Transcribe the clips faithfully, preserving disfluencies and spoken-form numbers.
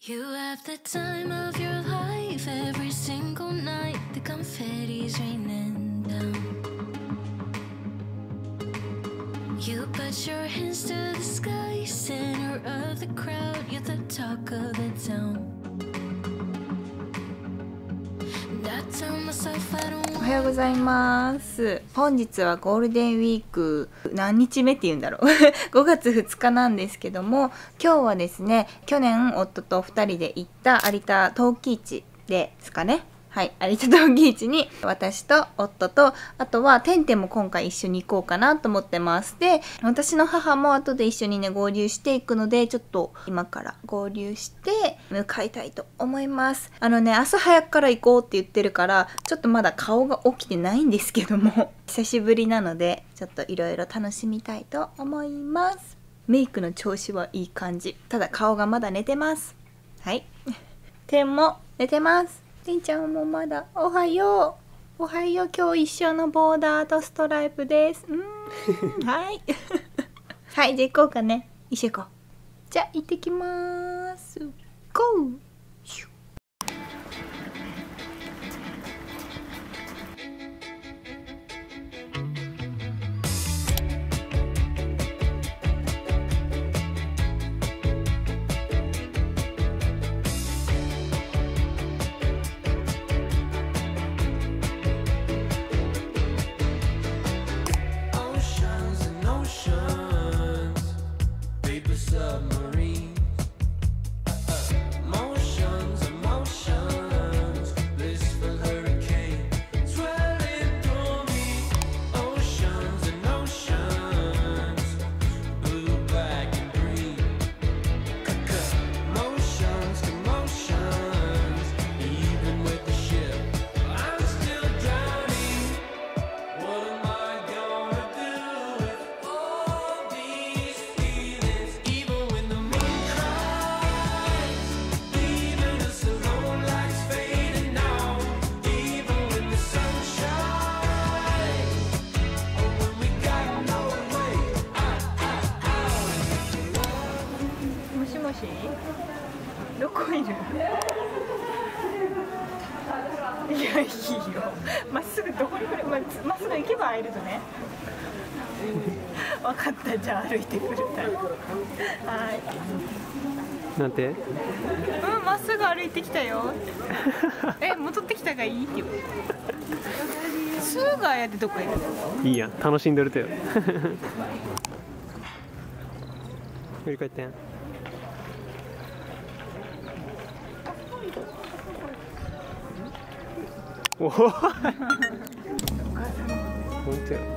You have the time of your life every single night. The confetti's raining down. You put your hands to the sky, center of the crowd. You're the talk of the town. I tell myself I don't want. おはようございます。本日はゴールデンウィーク何日目って言うんだろうごがつふつかなんですけども、今日はですね、去年夫とふたりで行った有田陶器市ですかね。はい、有田陶器市に私と夫と、あとはてんてんも今回一緒に行こうかなと思ってます。で、私の母も後で一緒にね合流していくので、ちょっと今から合流して向かいたいと思います。あのね、朝早くから行こうって言ってるから、ちょっとまだ顔が起きてないんですけども久しぶりなのでちょっといろいろ楽しみたいと思います。メイクの調子はいい感じ。ただ顔がまだ寝てます。はいてんも寝てます。りんちゃんもまだおはようおはよう。今日一緒のボーダーとストライプです。うーんはいはいじゃあ行こうかね。一緒行こう。じゃあ行ってきまーす。ゴー。どこいる？いや、いいよ。まっすぐどこに来る？まっすぐ行けば会えるとね。分かった、じゃあ歩いてくるタイプ。はい。 なんて？ うん、まっすぐ歩いてきたよ。え、戻ってきたがいいってよ。すぐあやってどこいる？ いいや、楽しんでるとよ。振り返ってん。おお本当や。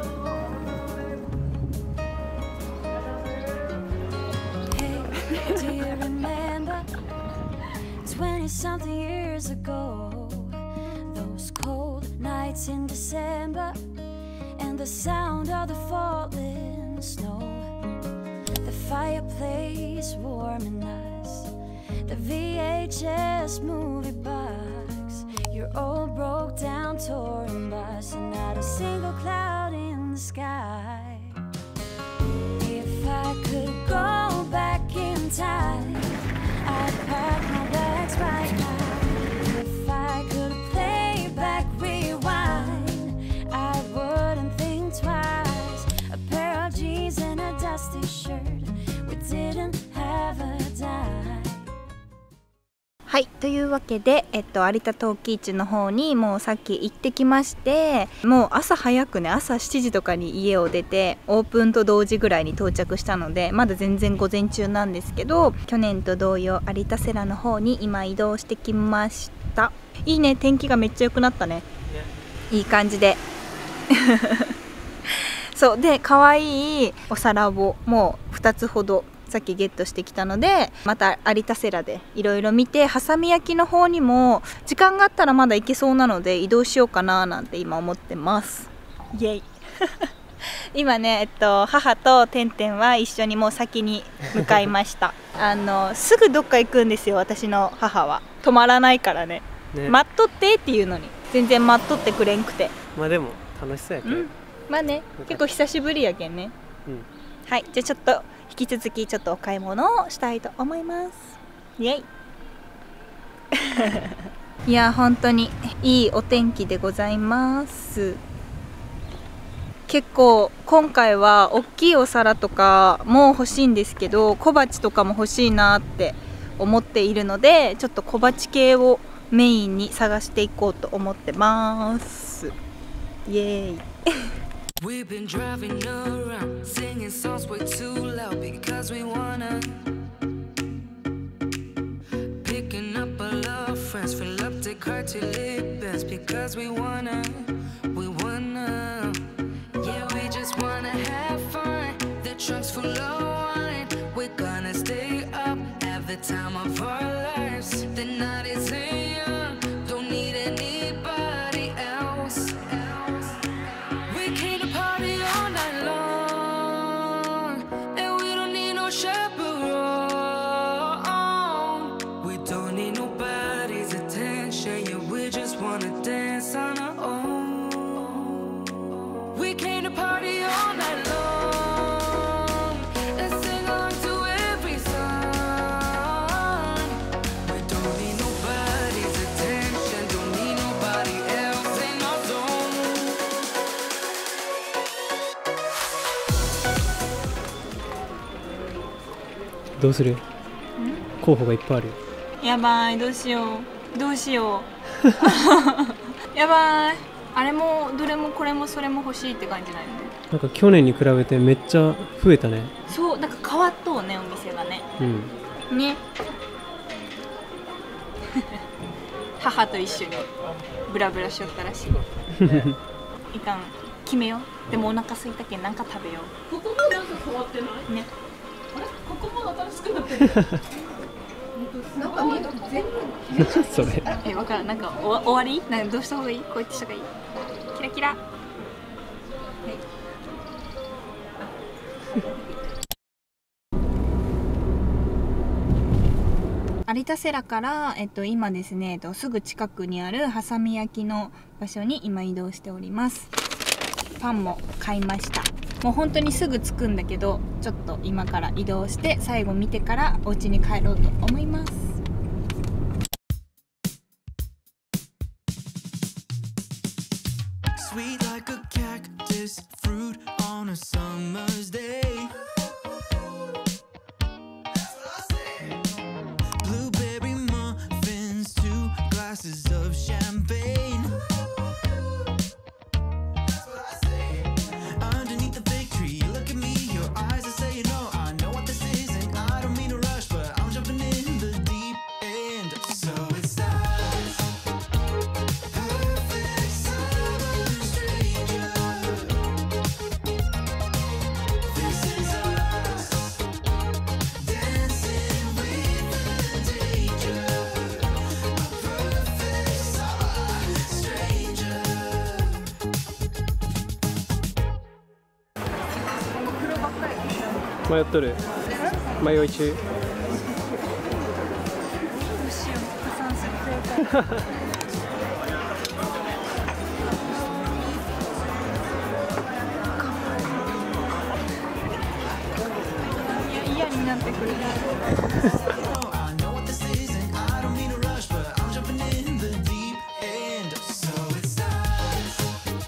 Do you remember twenty something years ago, those cold nights in December and the sound of the falling snow, the fireplace warming us, the V H S movie box, your old broke down touring bus, and not a single cloud in the sky. If I could go back in time, I'd pack my bags right now. If I could play back, rewind, I wouldn't think twice. A pair of jeans and a dusty shirt, we didn't have a dime. はい、というわけで、えっと、有田陶器市の方にもうさっき行ってきまして、もう朝早くね、朝しちじとかに家を出てオープンと同時ぐらいに到着したので、まだ全然午前中なんですけど、去年と同様有田セラの方に今移動してきました。いいね、天気がめっちゃ良くなったね。いい感じでそうで、可愛いお皿をもうふたつほどさっきゲットしてきたので、また有田セラでいろいろ見て、はさみ焼きの方にも時間があったらまだ行けそうなので移動しようかななんて今思ってます。イエイ今ね、えっと、母とてんてんは一緒にもう先に向かいましたあのすぐどっか行くんですよ、私の母は。止まらないからね。ね、待っとってっていうのに全然待っとってくれんくて。まあでも楽しそうやけど、うん、まあね、結構久しぶりやけんね。うん、はい、じゃあちょっと引き続きちょっとお買い物をしたいと思います。イエイ。 いや本当にいいお天気でございます。結構今回は大きいお皿とかも欲しいんですけど、小鉢とかも欲しいなって思っているので、ちょっと小鉢系をメインに探していこうと思ってます。イエーイ。We've been driving around, singing songs way too loud because we wanna picking up all our friends, fill up the car till it bends because we wanna, we wanna, yeah, we just wanna have fun. The trunk's full of wine, we're gonna stay up, have the time of our lives. The night is young, don't need anybody else. We came to party all night long, and we don't need no chaperone. We don't need nobody's attention, yeah, we just wanna dance on our own. We came to party all night long and sing along to every song. We don't need nobody's attention, don't need nobody else in our zone. どうする？候補がいっぱいあるよ。 やばい、どうしようどうしようやばい、あれもどれもこれもそれも欲しいって感じないのね。 なんか去年に比べてめっちゃ増えたね。 そう、なんか変わっとうね、お店がね。 うんね母と一緒にブラブラしよったらしいいかん、決めよう。でもお腹空いたけんなんか食べよう。ここもなんか変わってないね。あれ、ここも新しくなってるなんか見えた全部それえ、わからん、なんかお終わりなんかどうした方がいい？こうやってした方がいい？キラキラ、はい有田セラから、えっと、今ですね、えっと、すぐ近くにあるはさみ焼きの場所に今移動しております。パンも買いました。もう本当にすぐ着くんだけど、ちょっと今から移動して最後見てからお家に帰ろうと思います。Sweet like a cactus fruit on a summer's day. Blueberry muffins, two glasses of champagne. Underneath the fig tree, look at me, your eyes are saying no. I know what this is and I don't mean to rush, but I'm jumping in the deep end. So it starts. Perfect summer stranger. This is us dancing with the danger. A perfect summer stranger. 迷っとる。迷い中。 どうしよう、破産する状態いや、嫌になってくる。 I know what this is and I don't mean to rush, but I'm jumping in the deep end. So it starts.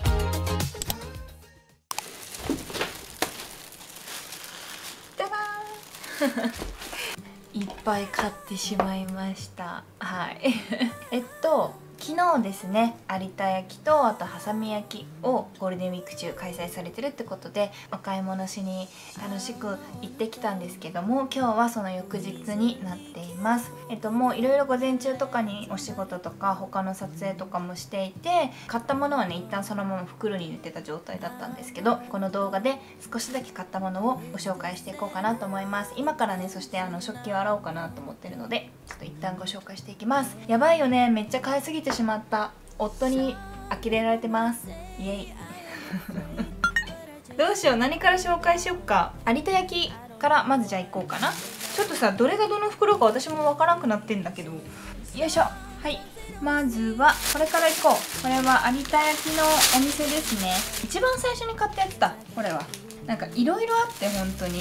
ダバーンいっぱい買ってしまいました。はいえっと昨日ですね、有田焼とあとはさみ焼きをゴールデンウィーク中開催されてるってことでお買い物しに楽しく行ってきたんですけども、今日はその翌日になっています。えっともういろいろ午前中とかにお仕事とか他の撮影とかもしていて、買ったものはね一旦そのまま袋に入れてた状態だったんですけど、この動画で少しだけ買ったものをご紹介していこうかなと思います。今からね、そしてあの食器を洗おうかなと思ってるので、ちょっと一旦ご紹介していきます。やばいよね、めっちゃ買いすぎてしまった。夫に呆れられてます。イエイどうしよう、何から紹介しよっか。有田焼からまずじゃあ行こうかな。ちょっとさ、どれがどの袋か私もわからなくなってんだけど、よいしょ。はい、まずはこれから行こう。これは有田焼のお店ですね。一番最初に買ったやつだ。これはなんかいろいろあって、本当に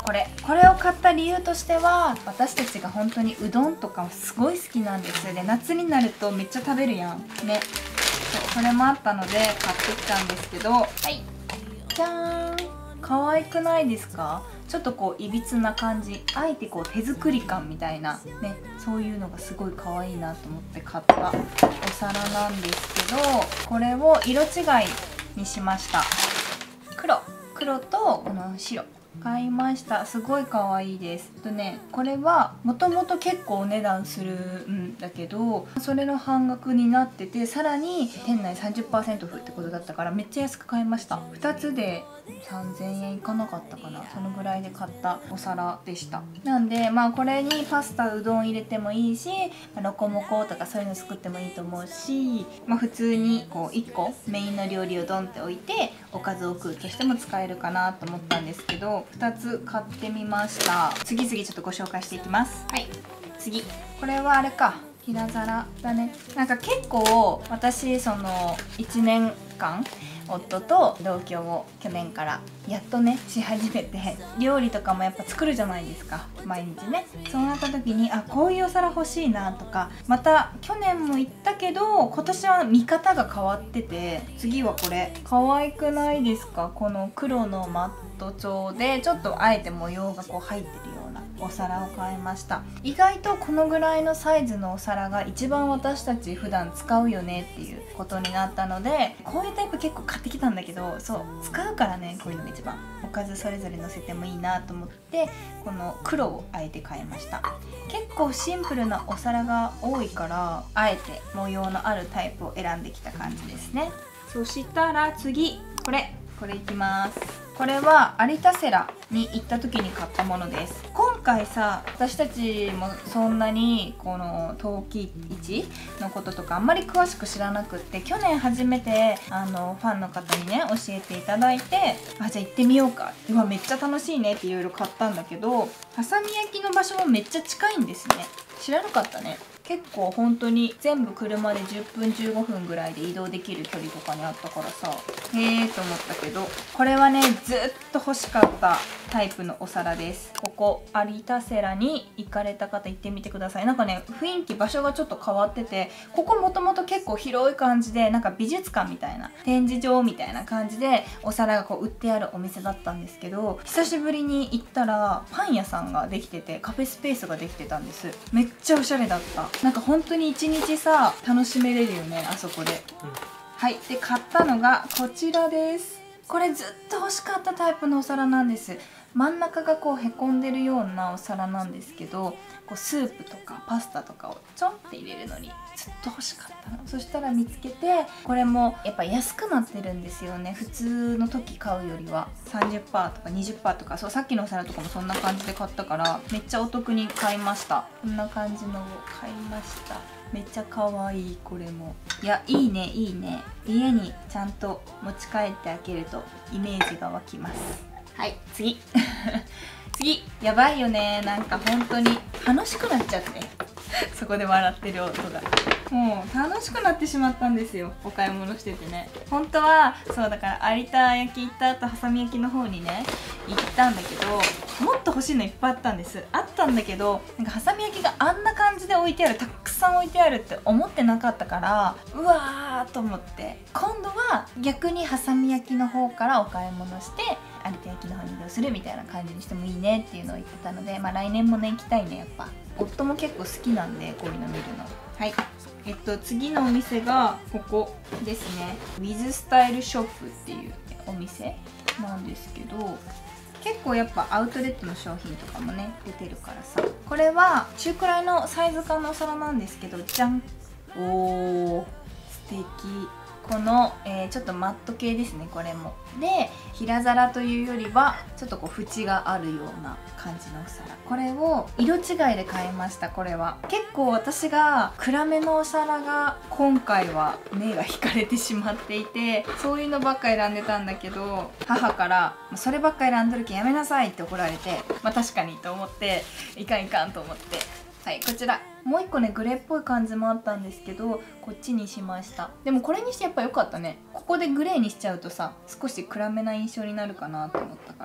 これこれを買った理由としては、私たちが本当にうどんとかすごい好きなんです。で夏になるとめっちゃ食べるやんね。そう、それもあったので買ってきたんですけど、はい、じゃーん。可愛くないですか？ちょっとこういびつな感じ、あえてこう手作り感みたいなね、そういうのがすごい可愛いなと思って買ったお皿なんですけど、これを色違いにしました。黒黒とこの白買いました。すごい可愛いです。とね、これはもともと結構お値段するんだけど、それの半額になってて、さらに店内 さんじゅっパーセント オフってことだったからめっちゃ安く買いました。ふたつでさんぜんえんいかなかったかな、そのぐらいで買ったお皿でした。なんでまあこれにパスタうどん入れてもいいし、ロコモコとかそういうの作ってもいいと思うし、まあ、普通にこういっこメインの料理をドンって置いておかずを食うとしても使えるかなと思ったんですけど、ふたつ買ってみました。次々ちょっとご紹介していきます。はい、次これはあれか、平皿だね。なんか結構私そのいちねんかん夫と同居を去年からやっとねし始めて、料理とかもやっぱ作るじゃないですか、毎日ね。そうなった時に、あ、こういうお皿欲しいなとか、また去年も言ったけど今年は見方が変わってて、次はこれ可愛くないですか？この黒のマット調でちょっとあえて模様がこう入ってるようなお皿を買いました。意外とこのぐらいのサイズのお皿が一番私たち普段使うよねっていうことになったので、こういうタイプ結構買ってきたんだけど、そう使うからね、こういうのが一番おかずそれぞれ乗せてもいいなと思って、この黒をあえて買いました。結構シンプルなお皿が多いから、あえて模様のあるタイプを選んできた感じですね。そしたら次これこれいきます。これは有田セラに行った時に買ったものです。今回さ、私たちもそんなにこの陶器市のこととかあんまり詳しく知らなくって、去年初めてあのファンの方にね教えていただいて、あ、じゃあ行ってみようか、うわめっちゃ楽しいねっていろいろ買ったんだけど、はさみ焼きの場所もめっちゃ近いんですね。知らなかったね。結構本当に全部車でじゅっぷんじゅうごふんぐらいで移動できる距離とかにあったからさ、へえーと思ったけど、これはねずっと欲しかったタイプのお皿です。ここ有田セラに行かれた方行ってみてください。なんかね雰囲気場所がちょっと変わってて、ここもともと結構広い感じで、なんか美術館みたいな展示場みたいな感じでお皿がこう売ってあるお店だったんですけど、久しぶりに行ったらパン屋さんができてて、カフェスペースができてたんです。めっちゃおしゃれだった。なんか本当に一日さ楽しめれるよね、あそこで。うん、はい、で買ったのがこちらです。これずっと欲しかったタイプのお皿なんです。真ん中がこうへこんでるようなお皿なんですけど、こうスープとかパスタとかをちょんって入れるのにずっと欲しかったの。そしたら見つけて、これもやっぱ安くなってるんですよね、普通の時買うよりは。 さんじゅっパーセント とか にじゅっパーセント とか、そうさっきのお皿とかもそんな感じで買ったからめっちゃお得に買いました。こんな感じのを買いました。めっちゃ可愛い。これもいやいいねいいね。家にちゃんと持ち帰って開けるとイメージが湧きます。はい、次次やばいよね、なんか本当に楽しくなっちゃってそこで笑ってる音がもう楽しくなってしまったんですよ、お買い物しててね。本当はそうだから有田焼き行った後はさみ焼きの方にね行ったんだけど、もっと欲しいのいっぱいあったんです。あったんだけど、なんかはさみ焼きがあんな感じで置いてある、たくさん置いてあるって思ってなかったから、うわーと思って、今度は逆にはさみ焼きの方からお買い物して有田焼きの方に移動するみたいな感じにしてもいいねっていうのを言ってたので、まあ来年もね行きたいね。やっぱ夫も結構好きなんでこういうの見るの。はい、えっと次のお店がここですね。ウィズスタイルショップっていうお店なんですけど、結構やっぱアウトレットの商品とかもね出てるからさ、これは中くらいのサイズ感のお皿なんですけど、じゃん、おー素敵。この、えー、ちょっとマット系ですね、これも。で平皿というよりはちょっとこう縁があるような感じのお皿、これを色違いで買いました。これは結構私が暗めのお皿が今回は目が引かれてしまっていて、そういうのばっか選んでたんだけど、母から「そればっか選んどるけんやめなさい」って怒られて、まあ確かにと思って、いかんいかんと思って、はい、こちらもう一個ねグレーっぽい感じもあったんですけど、こっちにしました。でもこれにしてやっぱ良かったね。ここでグレーにしちゃうとさ、少し暗めな印象になるかなと思ったから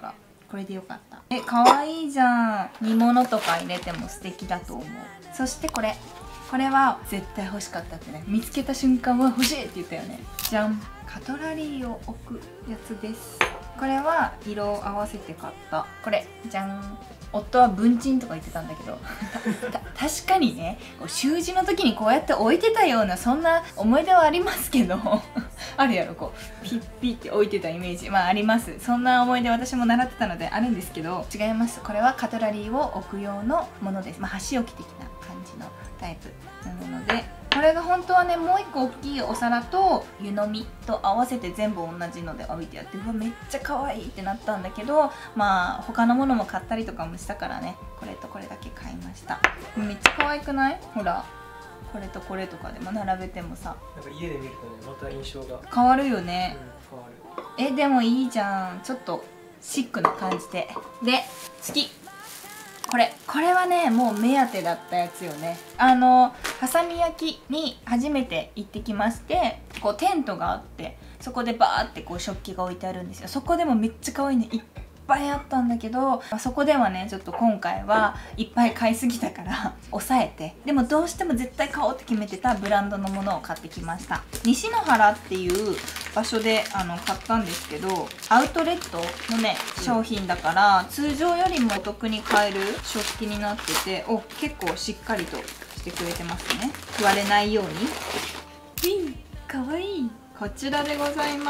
これでよかった。え、かわいいじゃん。煮物とか入れても素敵だと思う。そしてこれこれは絶対欲しかったってね、見つけた瞬間は欲しいって言ったよね。じゃん、カトラリーを置くやつです。これは色を合わせて買った。これじゃん。夫は文鎮とか言ってたんだけど確かにね、習字の時にこうやって置いてたようなそんな思い出はありますけどあるやろ、こうピッピッって置いてたイメージ、まああります。そんな思い出私も習ってたのであるんですけど、違います。これはカトラリーを置く用のものです。まあ箸置き的な感じのタイプなもので、これが本当はね、もう一個大きいお皿と湯飲みと合わせて全部同じので置いてあって、うわめっちゃ可愛いってなったんだけど、まあ他のものも買ったりとかもしたからね、これとこれだけ買いました。めっちゃ可愛くない？ほら、これとこれとかでも並べてもさ、 なんか家で見るとね、また印象が変わるよね。 うん、変わる。 え、でもいいじゃん。ちょっとシックな感じで。で、好き。これこれはね、もう目当てだったやつよね。あのハサミ焼きに初めて行ってきまして、こうテントがあって、そこでバーってこう食器が置いてあるんですよ。そこでもめっちゃ可愛いね、いっぱいあったんだけど、そこではねちょっと今回はいっぱい買いすぎたから抑えて、でもどうしても絶対買おうって決めてたブランドのものを買ってきました。西野原っていう場所であの買ったんですけど、アウトレットのね商品だから通常よりもお得に買える食器になってて、お結構しっかりとしてくれてますね。割れないように。ウィンかわいい。こちらでございます。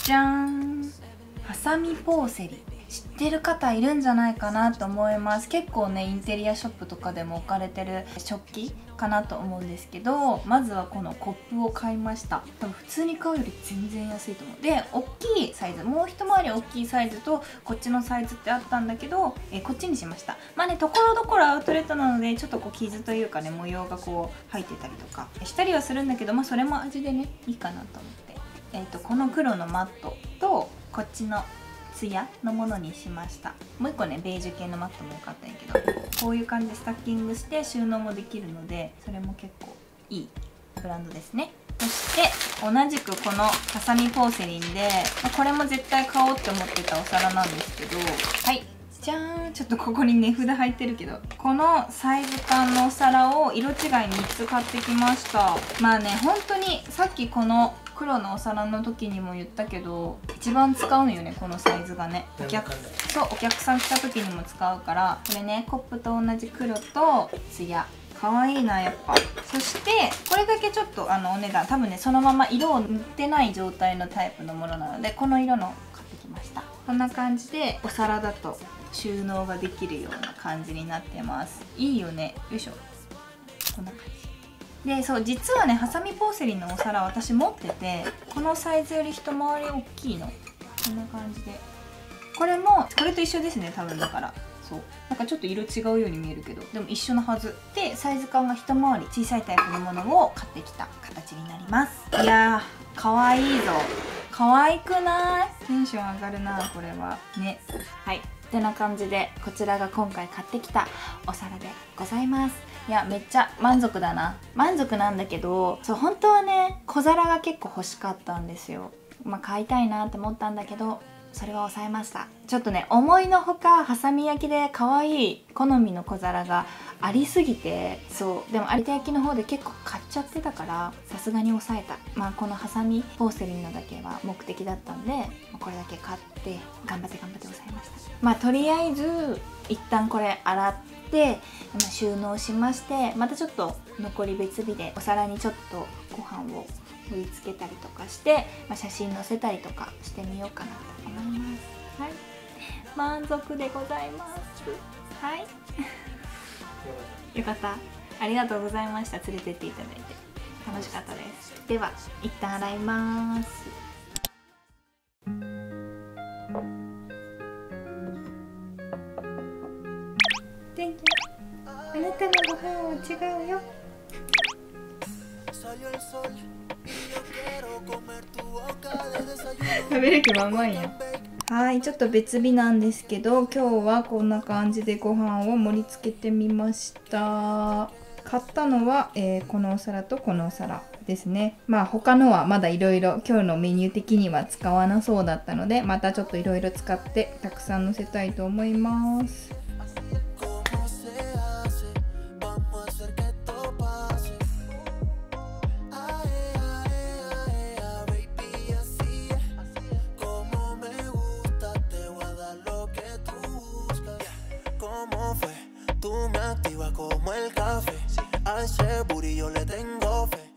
じゃーん、ハサミポーセリ。知ってる方いるんじゃないかなと思います。結構ねインテリアショップとかでも置かれてる食器かなと思うんですけど、まずはこのコップを買いました。多分普通に買うより全然安いと思う。で、大きいサイズ、もう一回り大きいサイズとこっちのサイズってあったんだけど、えこっちにしました。まあね、ところどころアウトレットなのでちょっとこう傷というかね、模様がこう入ってたりとかしたりはするんだけど、まあそれも味でねいいかなと思って、えーとこの黒のマットとこっちのツヤのものにしました。もう一個ねベージュ系のマットもよかったんやけど、こういう感じでスタッキングして収納もできるので、それも結構いいブランドですね。そして同じくこのハサミポーセリンで、これも絶対買おうって思ってたお皿なんですけど、はい、じゃーん。ちょっとここに値札入ってるけど、このサイズ感のお皿を色違いみっつ買ってきました。まあね、本当にさっきこの黒のお皿の時にも言ったけど、一番使うんよねこのサイズがね。お客そうお客さん来た時にも使うから。これね、コップと同じ黒とツヤ、かわいいなやっぱ。そしてこれだけちょっとあのお値段、多分ねそのまま色を塗ってない状態のタイプのものなので、この色の買ってきました。こんな感じでお皿だと収納ができるような感じになってます。いいよね。よいしょ、こんな感じで、そう実はねハサミポーセリンのお皿私持ってて、このサイズより一回り大きいの。こんな感じで、これもこれと一緒ですね多分。だからそうなんかちょっと色違うように見えるけど、でも一緒のはずで、サイズ感が一回り小さいタイプのものを買ってきた形になります。いやーかわいいぞ。可愛くない？テンション上がるなこれはね。はい、ってな感じでこちらが今回買ってきたお皿でございます。いやめっちゃ満足だな。満足なんだけど、そう本当はね小皿が結構欲しかったんですよ。まあ買いたいなって思ったんだけど、それは抑えました。ちょっとね思いのほかハサミ焼きで可愛い好みの小皿がありすぎて、そうでも有田焼の方で結構買っちゃってたから、さすがに抑えた。まあこのハサミポーセリンのだけは目的だったんで、これだけ買って頑張って頑張って抑えました。まあとりあえず一旦これ洗って収納しまして、またちょっと残り別日でお皿にちょっとご飯を盛り付けたりとかして、まあ、写真載せたりとかしてみようかなと思います。はい、満足でございます。はいよかった。ありがとうございました。連れてっていただいて楽しかったです。では一旦洗います。天気、あなたのご飯は違うよ。食べる気満々や。はい、ちょっと別日なんですけど、今日はこんな感じでご飯を盛り付けてみました。 買ったのは、えーこのお皿とこのお皿ですね。まあ他のはまだいろいろ今日のメニュー的には使わなそうだったので、またちょっといろいろ使ってたくさんのせたいと思います。 ¿Cómo se hace? Vamos a hacer que esto pase. Ay, ay, ay, baby, así es. Como me gusta, te voy a dar lo que tú buscas. ¿Cómo fue? Tú me activas como el café. A ese booty yo le tengo fe.